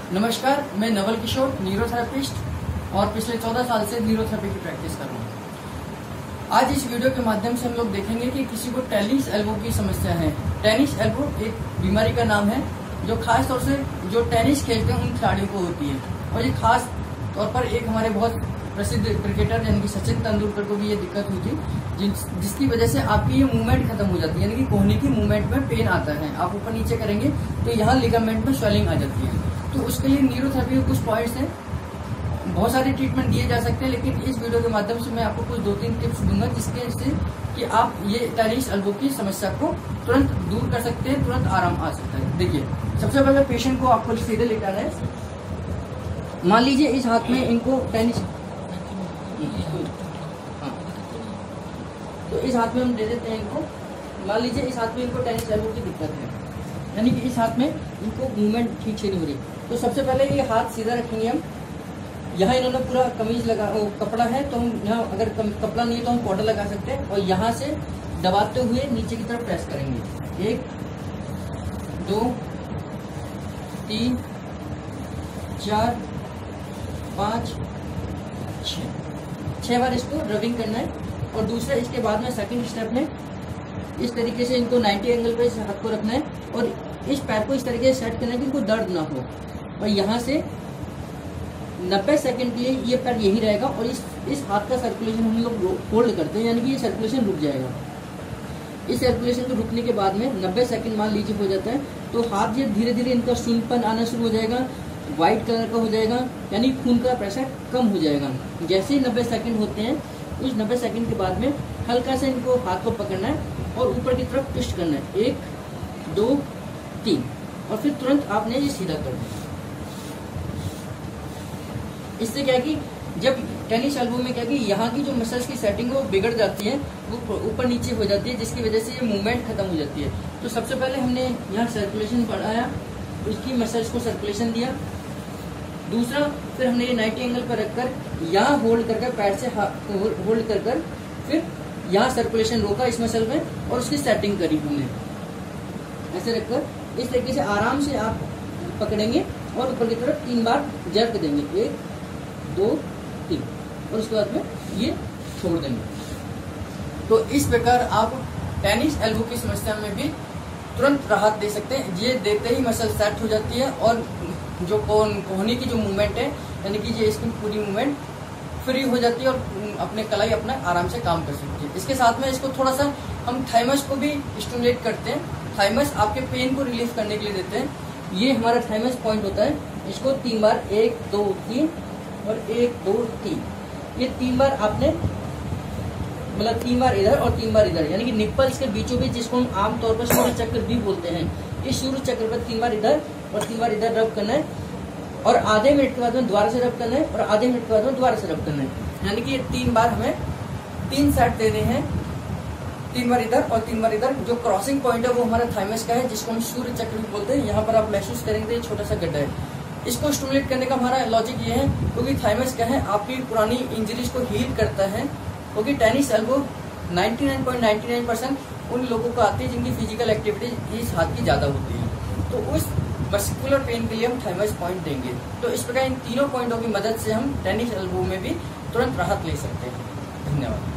नमस्कार, मैं नवल किशोर न्यूरोथेरेपिस्ट और पिछले 14 साल से न्यूरोथेरेपी की प्रैक्टिस कर रहा हूँ। आज इस वीडियो के माध्यम से हम लोग देखेंगे कि किसी को टेनिस एल्बो की समस्या है। टेनिस एल्बो एक बीमारी का नाम है जो खास तौर से जो टेनिस खेलते हैं उन खिलाड़ियों को होती है, और ये खास तौर पर एक हमारे बहुत प्रसिद्ध क्रिकेटर यानी कि सचिन तेंदुलकर को भी ये दिक्कत हुई थी, जिसकी वजह से आपकी ये मूवमेंट खत्म हो जाती है, यानी कि कोहनी की मूवमेंट में पेन आता है। आप ऊपर नीचे करेंगे तो यहाँ लिगामेंट में स्वेलिंग आ जाती है। तो उसके लिए न्यूरोथेरेपी के कुछ पॉइंट्स हैं, बहुत सारे ट्रीटमेंट दिए जा सकते हैं, लेकिन इस वीडियो के माध्यम से मैं आपको कुछ 2-3 टिप्स दूंगा जिसके से कि आप ये टेनिस एल्बो की समस्या को तुरंत दूर कर सकते हैं, तुरंत आराम आ सकता है। देखिए, सबसे पहले लेशेंट को आपको सीधे लेटाना है। मान लीजिए इस हाथ में इनको टेनिस, तो इस हाथ में हम दे देते हैं इनको। मान लीजिए इस हाथ में इनको टेनिस एल्बो की दिक्कत है, यानी कि इस हाथ में इनको मूवमेंट ठीक से नहीं हो रही। तो सबसे पहले ये हाथ सीधा रखेंगे हम। यहाँ इन्होंने पूरा कमीज लगा, कपड़ा है, तो हम यहाँ अगर कपड़ा नहीं है तो हम पाउडर लगा सकते हैं, और यहाँ से दबाते हुए नीचे की तरफ प्रेस करेंगे। 1 2 3 4 5 6 बार इसको रबिंग करना है। और दूसरा इसके बाद में सेकंड स्टेप में इस तरीके से इनको 90 एंगल पे इस हाथ को रखना है और इस पैर को इस तरीके से सेट करना है कि इनको दर्द ना हो, और यहाँ से 90 सेकंड के लिए ये पैर यही रहेगा, और इस हाथ का सर्कुलेशन हम लोग होल्ड करते हैं, यानी कि ये सर्कुलेशन रुक जाएगा। इस सर्कुलेशन को रुकने के बाद में 90 सेकंड मान लीजिए हो जाता है, तो हाथ ये धीरे धीरे इनका शून्यपन आना शुरू हो जाएगा, व्हाइट कलर का हो जाएगा, यानी खून का प्रेशर कम हो जाएगा। जैसे ही 90 सेकंड होते हैं, उस 90 सेकंड के बाद में हल्का से इनको हाथ को पकड़ना है और ऊपर की तरफ ट्विस्ट करना है। 1 2 3, और फिर तुरंत आपने ये सीधा कर दिया। इससे क्या है कि जब टेनिस एल्बो में क्या है कि यहाँ की जो मसल्स की सेटिंग है वो बिगड़ जाती है, वो ऊपर नीचे हो जाती है, जिसकी वजह से ये मूवमेंट खत्म हो जाती है। तो सबसे पहले हमने यहाँ सर्कुलेशन बढ़ाया, उसकी मसल्स को सर्कुलेशन दिया। दूसरा, फिर हमने ये 90 एंगल पर रखकर यहाँ होल्ड करके पैर से होल्ड कर फिर यहाँ सर्कुलेशन रोका इस मसल में, और उसकी सेटिंग करी हमने। ऐसे रखकर इस तरीके से आराम से आप पकड़ेंगे और ऊपर की तरफ 3 बार जर्क देंगे। 1 2 3, और उसके बाद में ये छोड़ देंगे। तो इस प्रकार आप टेनिस एल्बो की समस्या में भी तुरंत राहत दे सकते हैं। ये देते ही मसल सेट हो जाती है, और जो कोहनी की जो मूवमेंट है, यानी कि ये इसकी पूरी मूवमेंट फ्री हो जाती है, और अपने कलाई अपना आराम से काम कर सकती है। इसके साथ में इसको थोड़ा सा हम थाइमस को भी स्टिमुलेट करते हैं। थाइमस आपके पेन को रिलीफ करने के लिए देते हैं। ये हमारा थाइमस पॉइंट होता है, इसको 3 बार 1 2 3 और 1 2 3, ये 3 बार आपने, मतलब 3 बार इधर और 3 बार इधर, यानी कि निप्पल्स के बीचों बीच, जिसको हम आमतौर पर सूर्य चक्र भी बोलते हैं, इस सूर्य चक्र पर 3 बार इधर और 3 बार इधर रब करना है, और आधे मिनट के बाद में दोबारा से रब करना है, और आधे मिनट के बाद में दोबारा से रब करना है। यानी कि ये 3 बार हमें 3 सेट देने हैं, 3 बार इधर और 3 बार इधर। जो क्रॉसिंग पॉइंट है वो हमारा थाइमस का है, जिसको हम सूर्य चक्र भी बोलते हैं। यहाँ पर आप महसूस करेंगे ये छोटा सा गड्ढा है। इसको स्टिमुलेट करने का हमारा लॉजिक ये है, क्योंकि थाइमस क्या है, आपकी पुरानी इंजरीज को हील करता है। क्योंकि टेनिस एल्बो 99.99% उन लोगों को आती है जिनकी फिजिकल एक्टिविटी इस हाथ की ज्यादा होती है, तो उस मस्कुलर पेन के लिए हम थाइमस पॉइंट देंगे। तो इस प्रकार इन तीनों पॉइंटों की मदद से हम टेनिस एल्बो में भी तुरंत राहत ले सकते हैं। धन्यवाद।